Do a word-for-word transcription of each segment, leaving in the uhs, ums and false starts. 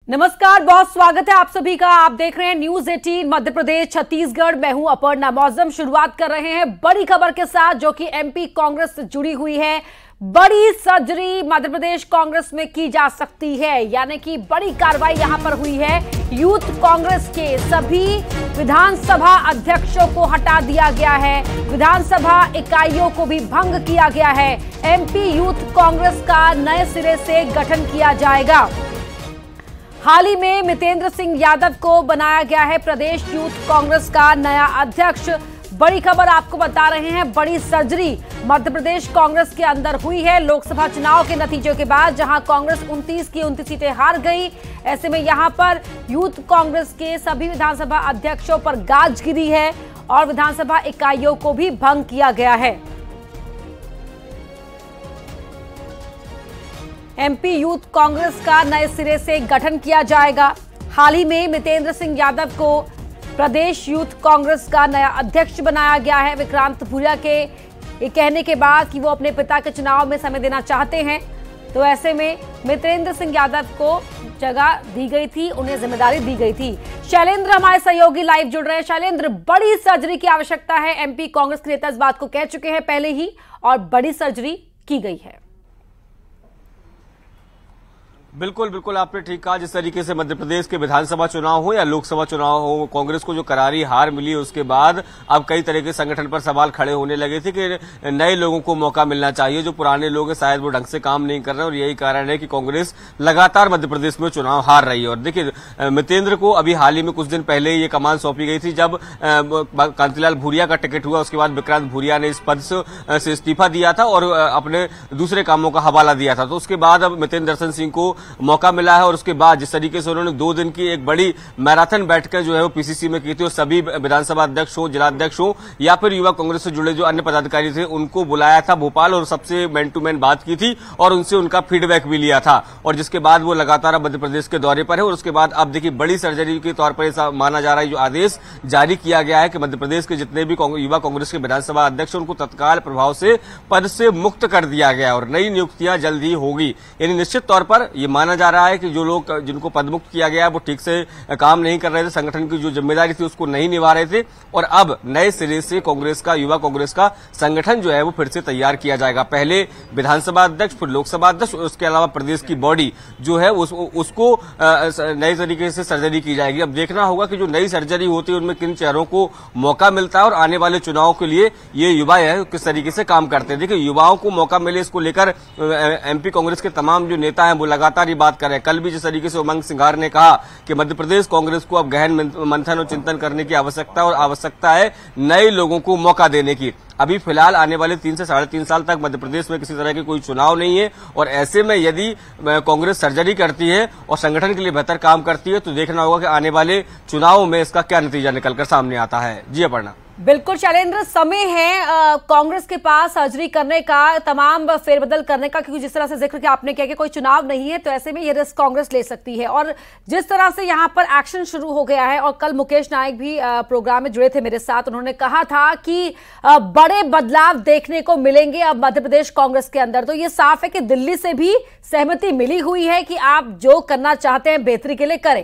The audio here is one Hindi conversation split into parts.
नमस्कार, बहुत स्वागत है आप सभी का। आप देख रहे हैं न्यूज अठारह मध्य प्रदेश छत्तीसगढ़। मैं हूं अपर्णा मौजम। शुरुआत कर रहे हैं बड़ी खबर के साथ जो कि एमपी कांग्रेस से जुड़ी हुई है। बड़ी सर्जरी मध्य प्रदेश कांग्रेस में की जा सकती है, यानी कि बड़ी कार्रवाई यहां पर हुई है। यूथ कांग्रेस के सभी विधानसभा अध्यक्षों को हटा दिया गया है, विधानसभा इकाइयों को भी भंग किया गया है। एमपी यूथ कांग्रेस का नए सिरे से गठन किया जाएगा। हाल ही में मितेंद्र सिंह यादव को बनाया गया है प्रदेश यूथ कांग्रेस का नया अध्यक्ष। बड़ी खबर आपको बता रहे हैं, बड़ी सर्जरी मध्य प्रदेश कांग्रेस के अंदर हुई है लोकसभा चुनाव के नतीजों के बाद, जहां कांग्रेस उनतीस की उनतीस सीटें हार गई। ऐसे में यहां पर यूथ कांग्रेस के सभी विधानसभा अध्यक्षों पर गाज गिरी है और विधानसभा इकाइयों को भी भंग किया गया है। एमपी यूथ कांग्रेस का नए सिरे से गठन किया जाएगा। हाल ही में मितेंद्र सिंह यादव को प्रदेश यूथ कांग्रेस का नया अध्यक्ष बनाया गया है। विक्रांत भूरिया के ये कहने के बाद कि वो अपने पिता के चुनाव में समय देना चाहते हैं, तो ऐसे में मितेंद्र सिंह यादव को जगह दी गई थी, उन्हें जिम्मेदारी दी गई थी। शैलेंद्र हमारे सहयोगी लाइव जुड़ रहे हैं। शैलेंद्र, बड़ी सर्जरी की आवश्यकता है, एमपी कांग्रेस के नेता इस बात को कह चुके हैं पहले ही, और बड़ी सर्जरी की गई है। बिल्कुल बिल्कुल आपने ठीक कहा। जिस तरीके से मध्य प्रदेश के विधानसभा चुनाव हो या लोकसभा चुनाव हो, कांग्रेस को जो करारी हार मिली उसके बाद अब कई तरह के संगठन पर सवाल खड़े होने लगे थे कि नए लोगों को मौका मिलना चाहिए। जो पुराने लोग हैं शायद वो ढंग से काम नहीं कर रहे और यही कारण है कि कांग्रेस लगातार मध्य प्रदेश में चुनाव हार रही है। और देखिए, मितेंद्र को अभी हाल ही में कुछ दिन पहले ये कमान सौंपी गई थी जब कांतिलाल भूरिया का टिकट हुआ। उसके बाद विक्रांत भूरिया ने इस पद से इस्तीफा दिया था और अपने दूसरे कामों का हवाला दिया था। तो उसके बाद अब मितेंद्र दर्शन सिंह को मौका मिला है और उसके बाद जिस तरीके से उन्होंने दो दिन की एक बड़ी मैराथन बैठकर जो है वो पीसीसी में की थी, और सभी विधानसभा अध्यक्ष हो, जिलाध्यक्ष हो या फिर युवा कांग्रेस से जुड़े जो अन्य पदाधिकारी थे उनको बुलाया था भोपाल और सबसे मैन टू मैन बात की थी और उनसे उनका फीडबैक भी लिया था। और जिसके बाद वो लगातार मध्य प्रदेश के दौरे पर है। और उसके बाद अब देखिए, बड़ी सर्जरी के तौर पर ऐसा माना जा रहा है, जो आदेश जारी किया गया है कि मध्य प्रदेश के जितने भी युवा कांग्रेस के विधानसभा अध्यक्ष उनको तत्काल प्रभाव से पद से मुक्त कर दिया गया और नई नियुक्तियां जल्द ही होगी। यानी निश्चित तौर पर यह माना जा रहा है कि जो लोग जिनको पदमुक्त किया गया है वो ठीक से काम नहीं कर रहे थे, संगठन की जो जिम्मेदारी थी उसको नहीं निभा रहे थे, और अब नए सिरे से कांग्रेस का, युवा कांग्रेस का संगठन जो है वो फिर से तैयार किया जाएगा। पहले विधानसभा अध्यक्ष, फिर लोकसभा अध्यक्ष, उसके अलावा प्रदेश की बॉडी जो है उस, उसको नए तरीके से सर्जरी की जाएगी। अब देखना होगा कि जो नई सर्जरी होती है उनमें किन चेहरों को मौका मिलता है और आने वाले चुनाव के लिए ये युवा है किस तरीके से काम करते हैं। देखिए, युवाओं को मौका मिले, इसको लेकर एमपी कांग्रेस के तमाम जो नेता हैं वो लगातार ये बात कर रहे हैं। कल भी जिस तरीके से उमंग सिंघार ने कहा कि मध्य प्रदेश कांग्रेस को अब गहन मंथन और चिंतन करने की आवश्यकता और आवश्यकता है नए लोगों को मौका देने की। अभी फिलहाल आने वाले तीन से साढ़े तीन साल तक मध्य प्रदेश में किसी तरह के कोई चुनाव नहीं है, और ऐसे में यदि कांग्रेस सर्जरी करती है और संगठन के लिए बेहतर काम करती है तो देखना होगा कि आने वाले चुनाव में इसका क्या नतीजा निकलकर सामने आता है। जी अपर्णा। बिल्कुल शैलेंद्र, समय है कांग्रेस के पास सर्जरी करने का, तमाम फेरबदल करने का, क्योंकि जिस तरह से जिक्र किया आपने किया कि कोई चुनाव नहीं है, तो ऐसे में ये रिस्क कांग्रेस ले सकती है। और जिस तरह से यहाँ पर एक्शन शुरू हो गया है, और कल मुकेश नायक भी प्रोग्राम में जुड़े थे मेरे साथ, उन्होंने कहा था कि बड़े बदलाव देखने को मिलेंगे अब मध्य प्रदेश कांग्रेस के अंदर। तो ये साफ है कि दिल्ली से भी सहमति मिली हुई है कि आप जो करना चाहते हैं बेहतरी के लिए करें।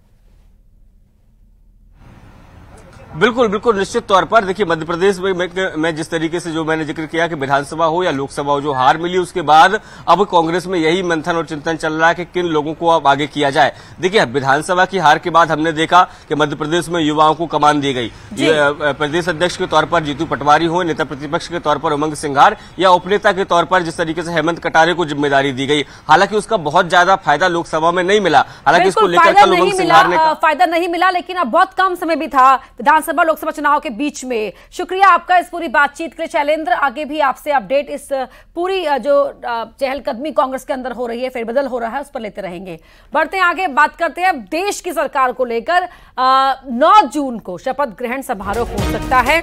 बिल्कुल बिल्कुल निश्चित तौर पर देखिए, मध्य प्रदेश में मैं, मैं जिस तरीके से जो मैंने जिक्र किया कि विधानसभा हो या लोकसभा हो, जो हार मिली उसके बाद अब कांग्रेस में यही मंथन और चिंतन चल रहा है कि किन लोगों को अब आगे किया जाए। देखिए, विधानसभा की हार के बाद हमने देखा कि मध्य प्रदेश में युवाओं को कमान दी गई। प्रदेश अध्यक्ष के तौर पर जीतू पटवारी हो, नेता प्रतिपक्ष के तौर पर उमंग सिंघार, या उपनेता के तौर पर जिस तरीके से हेमंत कटारे को जिम्मेदारी दी गई। हालांकि उसका बहुत ज्यादा फायदा लोकसभा में नहीं मिला। हालांकि इसको लेकर कल उमंग सिंघार ने फायदा नहीं मिला, लेकिन अब बहुत कम समय भी था विधानसभा लोकसभा चुनाव के बीच में। शुक्रिया आपका इस पूरी बातचीत के लिए शैलेंद्र। आगे भी आपसे अपडेट इस पूरी जो चहलकदमी कांग्रेस के अंदर हो रही है, फेरबदल हो रहा है, उस पर लेते रहेंगे। बढ़ते हैं आगे, बात करते हैं देश की सरकार को लेकर। नौ जून को शपथ ग्रहण समारोह हो सकता है।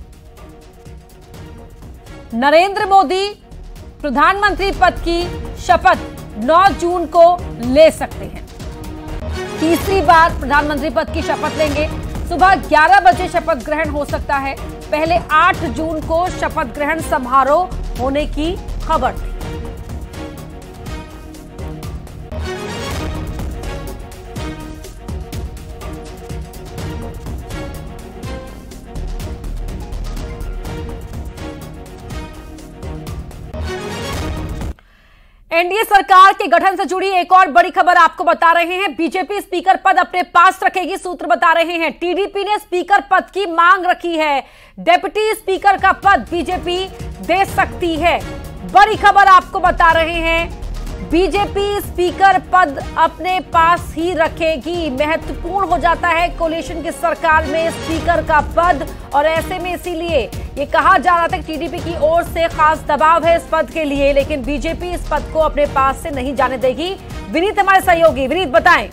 नरेंद्र मोदी प्रधानमंत्री पद की शपथ नौ जून को ले सकते हैं। तीसरी बार प्रधानमंत्री पद की शपथ लेंगे। सुबह ग्यारह बजे शपथ ग्रहण हो सकता है। पहले आठ जून को शपथ ग्रहण समारोह होने की खबर थी। एनडीए सरकार के गठन से जुड़ी एक और बड़ी खबर आपको बता रहे हैं। बीजेपी स्पीकर पद अपने पास रखेगी, सूत्र बता रहे हैं। टीडीपी ने स्पीकर पद की मांग रखी है। डिप्टी स्पीकर का पद बीजेपी दे सकती है। बड़ी खबर आपको बता रहे हैं, बीजेपी स्पीकर पद अपने पास ही रखेगी। महत्वपूर्ण हो जाता है कोलिशन की सरकार में स्पीकर का पद, और ऐसे में इसीलिए ये कहा जा रहा था कि टीडीपी की ओर से खास दबाव है इस पद के लिए, लेकिन बीजेपी इस पद को अपने पास से नहीं जाने देगी। विनीत हमारे सहयोगी, विनीत बताएं।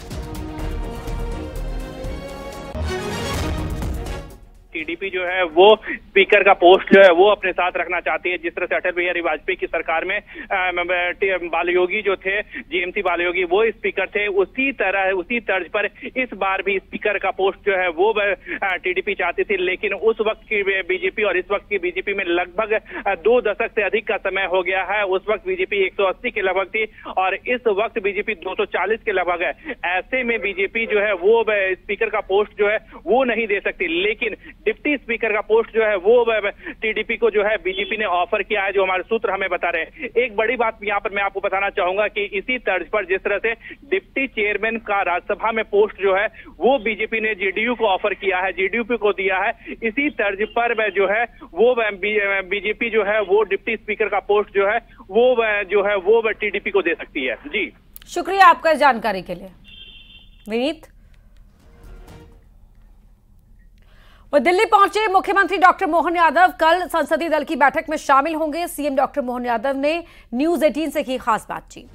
टीडीपी जो है वो स्पीकर का पोस्ट जो है वो अपने साथ रखना चाहती है। जिस तरह से अटल बिहारी वाजपेयी की सरकार में बालयोगी जो थे, जीएमसी बालयोगी, वो स्पीकर थे, उसी तरह उसी तर्ज पर इस बार भी स्पीकर का पोस्ट जो है वो टीडीपी चाहती थी। लेकिन उस वक्त की बीजेपी और इस वक्त की बीजेपी में लगभग दो दशक से अधिक का समय हो गया है। उस वक्त बीजेपी एक सौ अस्सी के लगभग थी और इस वक्त बीजेपी दो सौ चालीस के लगभग है। ऐसे में बीजेपी जो है वो स्पीकर का पोस्ट जो है वो नहीं दे सकती, लेकिन डिप्टी स्पीकर का पोस्ट जो है वो टीडीपी को जो है बीजेपी ने ऑफर किया है, जो हमारे सूत्र हमें बता रहे हैं। एक बड़ी बात यहाँ पर मैं आपको बताना चाहूंगा कि इसी तर्ज पर जिस तरह से डिप्टी चेयरमैन का राज्यसभा में पोस्ट जो है वो बीजेपी ने जेडीयू को ऑफर किया है, जेडीयू को दिया है, इसी तर्ज पर जो है वो बीजेपी जो है वो डिप्टी स्पीकर का पोस्ट जो है वो जो है वो टीडीपी को दे सकती है। जी शुक्रिया आपका जानकारी के लिए विनीत। वो दिल्ली पहुंचे मुख्यमंत्री डॉक्टर मोहन यादव कल संसदीय दल की बैठक में शामिल होंगे। सीएम डॉक्टर मोहन यादव ने न्यूज अठारह से की खास बातचीत।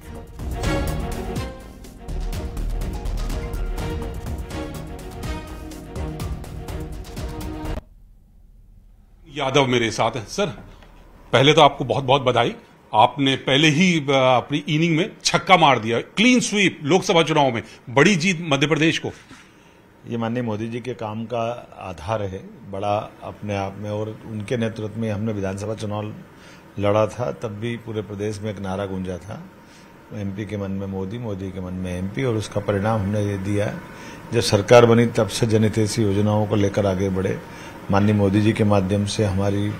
यादव मेरे साथ हैं। सर, पहले तो आपको बहुत बहुत बधाई। आपने पहले ही अपनी इनिंग में छक्का मार दिया, क्लीन स्वीप लोकसभा चुनाव में, बड़ी जीत मध्य प्रदेश को। ये माननीय मोदी जी के काम का आधार है बड़ा अपने आप में, और उनके नेतृत्व में हमने विधानसभा चुनाव लड़ा था, तब भी पूरे प्रदेश में एक नारा गूंजा था, एमपी के मन में मोदी, मोदी के मन में एमपी, और उसका परिणाम हमने ये दिया। जब सरकार बनी तब से जनहितैषी योजनाओं को लेकर आगे बढ़े। माननीय मोदी जी के माध्यम से हमारी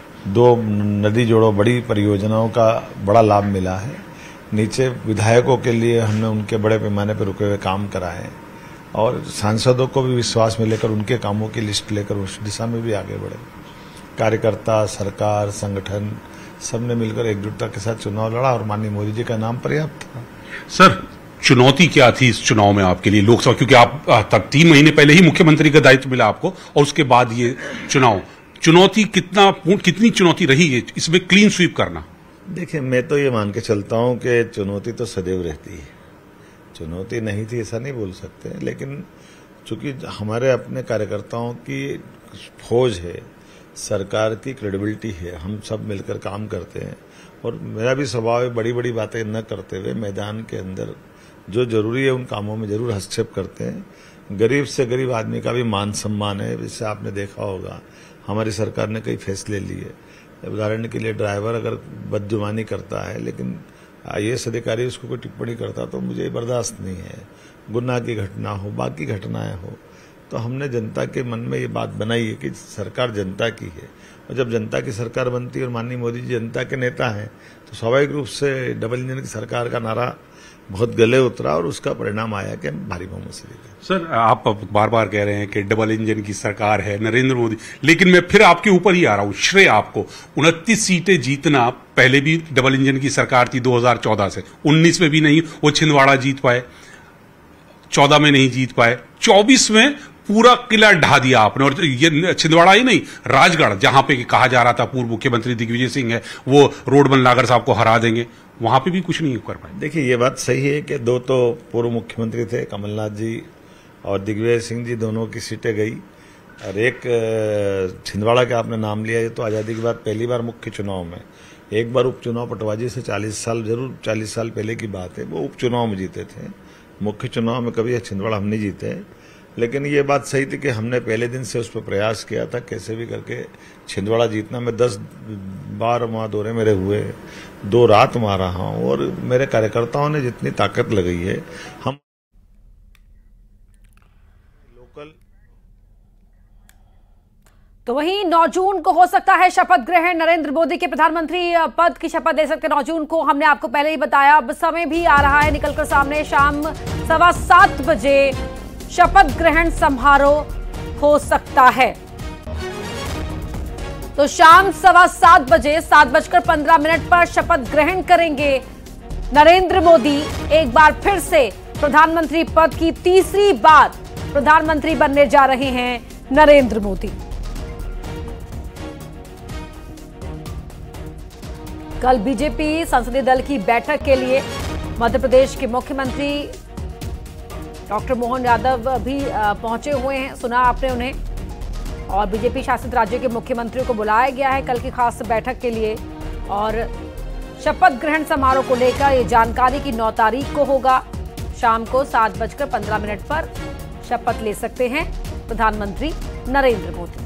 दो नदी जोड़ो बड़ी परियोजनाओं का बड़ा लाभ मिला है। नीचे विधायकों के लिए हमने उनके बड़े पैमाने पर रुके हुए काम कराए, और सांसदों को भी विश्वास में लेकर उनके कामों की लिस्ट लेकर उस दिशा में भी आगे बढ़े। कार्यकर्ता, सरकार, संगठन सबने मिलकर एकजुटता के साथ चुनाव लड़ा और माननीय मोदी जी का नाम पर्याप्त था। सर, चुनौती क्या थी इस चुनाव में आपके लिए लोकसभा, क्योंकि आप तक तीन महीने पहले ही मुख्यमंत्री का दायित्व मिला आपको और उसके बाद ये चुनाव, चुनौती कितना कितनी चुनौती रही है इसमें क्लीन स्वीप करना? देखिए, मैं तो ये मान के चलता हूं कि चुनौती तो सदैव रहती है। चुनौती नहीं थी ऐसा नहीं बोल सकते, लेकिन चूंकि हमारे अपने कार्यकर्ताओं की फौज है, सरकार की क्रेडिबिलिटी है, हम सब मिलकर काम करते हैं, और मेरा भी स्वभाव है बड़ी बड़ी बातें न करते हुए मैदान के अंदर जो जरूरी है उन कामों में जरूर हस्तक्षेप करते हैं। गरीब से गरीब आदमी का भी मान सम्मान है, जिससे आपने देखा होगा हमारी सरकार ने कई फैसले लिए। उदाहरण के लिए ड्राइवर अगर बदजुबानी करता है लेकिन आईएएस अधिकारी उसको कोई टिप्पणी करता तो मुझे बर्दाश्त नहीं है। गुनाह की घटना हो, बाकी घटनाएं हो, तो हमने जनता के मन में ये बात बनाई है कि सरकार जनता की है, और जब जनता की सरकार बनती है और माननीय मोदी जी जनता के नेता हैं, तो स्वाभाविक रूप से डबल इंजन की सरकार का नारा बहुत गले उतरा और उसका परिणाम आया कि हम भारी बहुमत से जीते। सर, आप बार बार कह रहे हैं कि डबल इंजन की सरकार है नरेंद्र मोदी, लेकिन मैं फिर आपके ऊपर ही आ रहा हूं, श्रेय आपको। उनतीस सीटें जीतना, पहले भी डबल इंजन की सरकार थी दो हज़ार चौदह से, उन्नीस में भी नहीं, वो छिंदवाड़ा जीत पाए, चौदह में नहीं जीत पाए, चौबीस में पूरा किला ढा दिया आपने। और ये छिंदवाड़ा ही नहीं, राजगढ़ जहां पे कहा जा रहा था पूर्व मुख्यमंत्री दिग्विजय सिंह है वो रोडमल नागर साहब को हरा देंगे, वहां पे भी कुछ नहीं कर पाए। देखिए, ये बात सही है कि दो तो पूर्व मुख्यमंत्री थे, कमलनाथ जी और दिग्विजय सिंह जी, दोनों की सीटें गई, और एक छिंदवाड़ा का आपने नाम लिया, ये तो आजादी के बाद पहली बार मुख्य चुनाव में, एक बार उपचुनाव पटवाजी से चालीस साल जरूर चालीस साल पहले की बात है, वो उपचुनाव में जीते थे। मुख्य चुनाव में कभी छिंदवाड़ा हम नहीं जीते, लेकिन ये बात सही थी कि हमने पहले दिन से उस पर प्रयास किया था कैसे भी करके छिंदवाड़ा जीतना। मैं दस बार वहां दौरे मेरे हुए, दो रात वहां रहा हूं, और मेरे कार्यकर्ताओं ने जितनी ताकत लगाई है, हम लोकल तो वहीं नौ जून को हो सकता है शपथ ग्रहण। नरेंद्र मोदी के प्रधानमंत्री पद की शपथ ले सकते नौ जून को। हमने आपको पहले ही बताया। अब समय भी आ रहा है निकलकर सामने। शाम सवा सात बजे शपथ ग्रहण समारोह हो सकता है। तो शाम सवा सात बजे सात बजकर पंद्रह मिनट पर शपथ ग्रहण करेंगे नरेंद्र मोदी। एक बार फिर से प्रधानमंत्री पद की तीसरी बार प्रधानमंत्री बनने जा रहे हैं नरेंद्र मोदी। कल बीजेपी संसदीय दल की बैठक के लिए मध्य प्रदेश के मुख्यमंत्री डॉक्टर मोहन यादव भी पहुंचे हुए हैं। सुना आपने उन्हें। और बीजेपी शासित राज्यों के मुख्यमंत्रियों को बुलाया गया है कल की खास बैठक के लिए। और शपथ ग्रहण समारोह को लेकर ये जानकारी की नौ तारीख को होगा। शाम को सात बजकर पंद्रह मिनट पर शपथ ले सकते हैं प्रधानमंत्री नरेंद्र मोदी।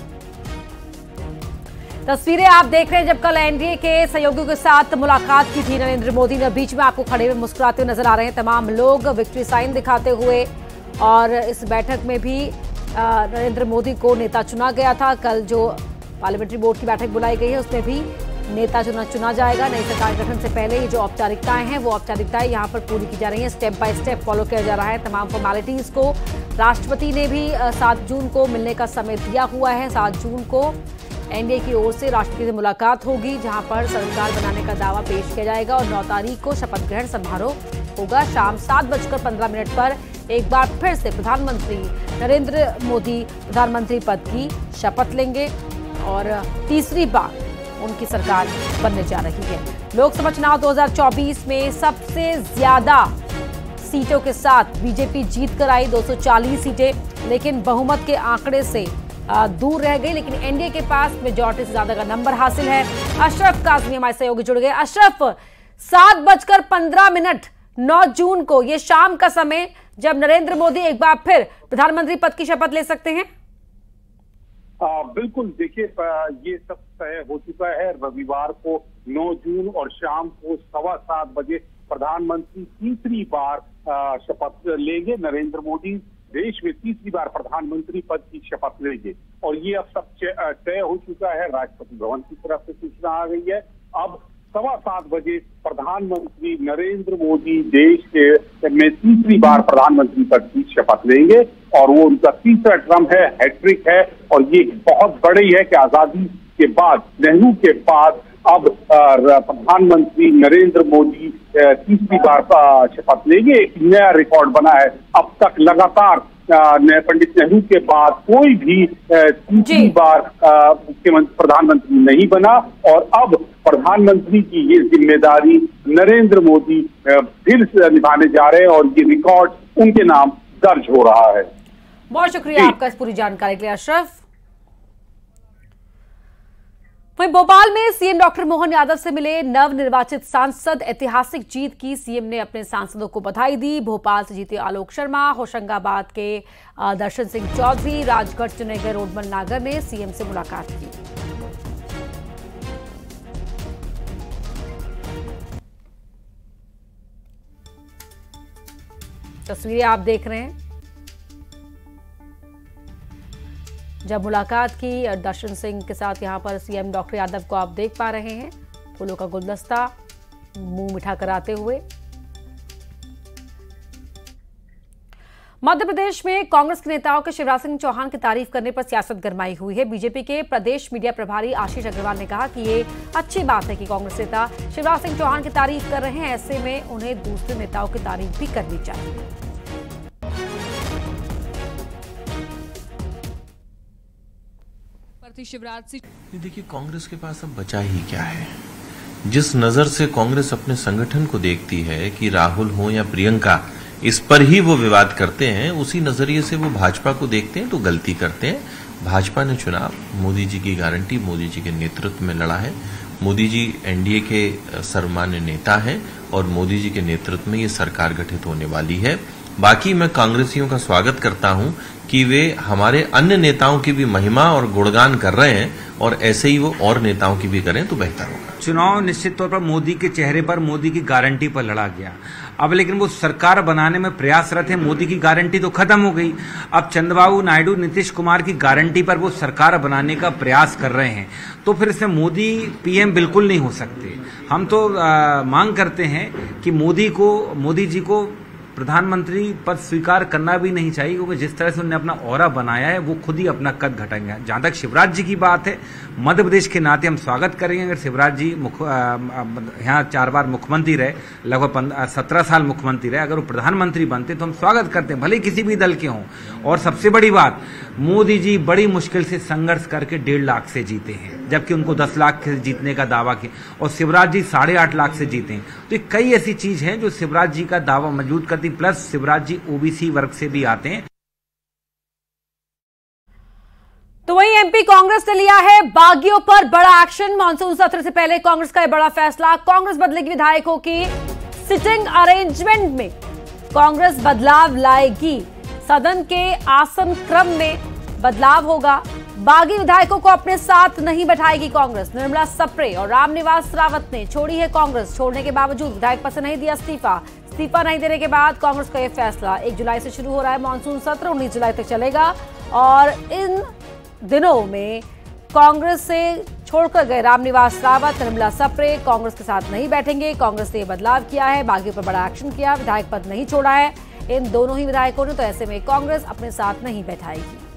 तस्वीरें आप देख रहे हैं जब कल एनडीए के सहयोगियों के साथ मुलाकात की थी नरेंद्र मोदी ने। बीच में आपको खड़े हुए मुस्कुराते हुए नजर आ रहे हैं तमाम लोग, विक्ट्री साइन दिखाते हुए। और इस बैठक में भी नरेंद्र मोदी को नेता चुना गया था। कल जो पार्लियामेंट्री बोर्ड की बैठक बुलाई गई है उसमें भी नेता चुना चुना जाएगा। नई सरकार गठन से पहले ये जो औपचारिकताएं हैं वो औपचारिकताएं यहाँ पर पूरी की जा रही हैं। स्टेप बाय स्टेप फॉलो किया जा रहा है तमाम फॉर्मेलिटीज को। राष्ट्रपति ने भी सात जून को मिलने का समय दिया हुआ है। सात जून को एनडीए की ओर से राष्ट्रपति से मुलाकात होगी जहां पर सरकार बनाने का दावा पेश किया जाएगा। और नौ तारीख को शपथ ग्रहण समारोह होगा। शाम सात बजकर पंद्रह मिनट पर एक बार फिर से प्रधानमंत्री नरेंद्र मोदी प्रधानमंत्री पद की शपथ लेंगे और तीसरी बार उनकी सरकार बनने जा रही है। लोकसभा चुनाव दो हज़ार चौबीस में सबसे ज्यादा सीटों के साथ बीजेपी जीत कर आई दो सौ चालीस सीटें, लेकिन बहुमत के आंकड़े से दूर रह गई। लेकिन एनडीए के पास मेजॉरिटी से ज्यादा का नंबर हासिल है। अशरफ काज़मी हमारे सहयोगी जुड़ गए। अशरफ, सात बजकर पंद्रह मिनट नौ जून को ये शाम का समय जब नरेंद्र मोदी एक बार फिर प्रधानमंत्री पद की शपथ ले सकते हैं। आ, बिल्कुल, देखिए ये सब तय हो चुका है। रविवार को नौ जून और शाम को सवा सात बजे प्रधानमंत्री तीसरी बार शपथ लेंगे। नरेंद्र मोदी देश में तीसरी बार प्रधानमंत्री पद की शपथ लेंगे और ये अब सब तय हो चुका है। राष्ट्रपति भवन की तरफ से सूचना आ गई है। अब सवा सात बजे प्रधानमंत्री नरेंद्र मोदी देश के में तीसरी बार प्रधानमंत्री पद की शपथ लेंगे और वो उनका तीसरा टर्म है, हैट्रिक है। और ये बहुत बड़ी है कि आजादी के बाद, नेहरू के बाद अब प्रधानमंत्री नरेंद्र मोदी तीसरी बार शपथ लेंगे। एक नया रिकॉर्ड बना है। अब तक लगातार पंडित नेहरू के बाद कोई भी तीसरी बार मुख्यमंत्री प्रधानमंत्री नहीं बना और अब प्रधानमंत्री की ये जिम्मेदारी नरेंद्र मोदी फिर से निभाने जा रहे हैं और ये रिकॉर्ड उनके नाम दर्ज हो रहा है। बहुत शुक्रिया आपका इस पूरी जानकारी के लिए अशरफ। वहीं भोपाल में सीएम डॉक्टर मोहन यादव से मिले नवनिर्वाचित सांसद। ऐतिहासिक जीत की सीएम ने अपने सांसदों को बधाई दी। भोपाल से जीते आलोक शर्मा, होशंगाबाद के दर्शन सिंह चौधरी, राजगढ़ चुने गए रोडमल नागर ने सीएम से मुलाकात की। तस्वीरें आप देख रहे हैं जब मुलाकात की दर्शन सिंह के साथ। यहां पर सीएम डॉक्टर यादव को आप देख पा रहे हैं, फूलों का गुलदस्ता मुंह मिठा कराते हुए। मध्य प्रदेश में कांग्रेस के नेताओं के शिवराज सिंह चौहान की तारीफ करने पर सियासत गरमाई हुई है। बीजेपी के प्रदेश मीडिया प्रभारी आशीष अग्रवाल ने कहा कि ये अच्छी बात है कि कांग्रेस नेता शिवराज सिंह चौहान की तारीफ कर रहे हैं। ऐसे में उन्हें दूसरे नेताओं की तारीफ भी करनी चाहिए। शिवराज सिंह, देखिए कांग्रेस के पास अब बचा ही क्या है। जिस नजर से कांग्रेस अपने संगठन को देखती है कि राहुल हो या प्रियंका, इस पर ही वो विवाद करते हैं, उसी नजरिए से वो भाजपा को देखते हैं तो गलती करते हैं। भाजपा ने चुनाव मोदी जी की गारंटी, मोदी जी के नेतृत्व में लड़ा है। मोदी जी एनडीए के सर्वमान्य नेता हैं और मोदी जी के नेतृत्व में ये सरकार गठित होने वाली है। बाकी मैं कांग्रेसियों का स्वागत करता हूं कि वे हमारे अन्य नेताओं की भी महिमा और गुणगान कर रहे हैं और ऐसे ही वो और नेताओं की भी करें तो बेहतर होगा। चुनाव निश्चित तौर पर मोदी के चेहरे पर, मोदी की गारंटी पर लड़ा गया। अब लेकिन वो सरकार बनाने में प्रयासरत है। मोदी की गारंटी तो खत्म हो गई, अब चंद्रबाबू नायडू, नीतीश कुमार की गारंटी पर वो सरकार बनाने का प्रयास कर रहे हैं। तो फिर इसमें मोदी पीएम बिल्कुल नहीं हो सकते। हम तो आ, मांग करते हैं कि मोदी को मोदी जी को प्रधानमंत्री पद स्वीकार करना भी नहीं चाहिए, क्योंकि जिस तरह से उन्होंने अपना ऑरा बनाया है वो खुद ही अपना कद घटाएंगे। जहां तक शिवराज जी की बात है, मध्य प्रदेश के नाते हम स्वागत करेंगे अगर शिवराज जी यहाँ चार बार मुख्यमंत्री रहे, लगभग सत्रह साल मुख्यमंत्री रहे, अगर वो प्रधानमंत्री बनते तो हम स्वागत करते हैं, भले किसी भी दल के हों। और सबसे बड़ी बात, मोदी जी बड़ी मुश्किल से संघर्ष करके डेढ़ लाख से जीते हैं, जबकि उनको दस लाख से जीतने का दावा किया, और शिवराज जी साढ़े आठ लाख से जीते हैं। तो कई ऐसी चीज है जो शिवराज जी का दावा मजबूत करती, प्लस शिवराज जी ओबीसी वर्ग से भी आते हैं। तो वहीं एमपी कांग्रेस ने लिया है बागियों पर बड़ा एक्शन। मानसून सत्र से पहले कांग्रेस का यह बड़ा फैसला, कांग्रेस बदलेगी विधायकों की सिटिंग अरेंजमेंट में, कांग्रेस बदलाव लाएगी, सदन के आसन क्रम में बदलाव होगा, बागी विधायकों को अपने साथ नहीं बैठाएगी कांग्रेस। निर्मला सप्रे और रामनिवास रावत ने छोड़ी है कांग्रेस, छोड़ने के बावजूद विधायक पद से नहीं दिया इस्तीफा। इस्तीफा नहीं देने के बाद कांग्रेस का यह फैसला, एक जुलाई से शुरू हो रहा है मानसून सत्र, उन्नीस जुलाई तक चलेगा, और इन दिनों में कांग्रेस से छोड़कर गए रामनिवास रावत, निर्मला सप्रे कांग्रेस के साथ नहीं बैठेंगे। कांग्रेस ने बदलाव किया है, बागियों पर बड़ा एक्शन किया, विधायक पद नहीं छोड़ा है इन दोनों ही विधायकों ने, तो ऐसे में कांग्रेस अपने साथ नहीं बैठाएगी।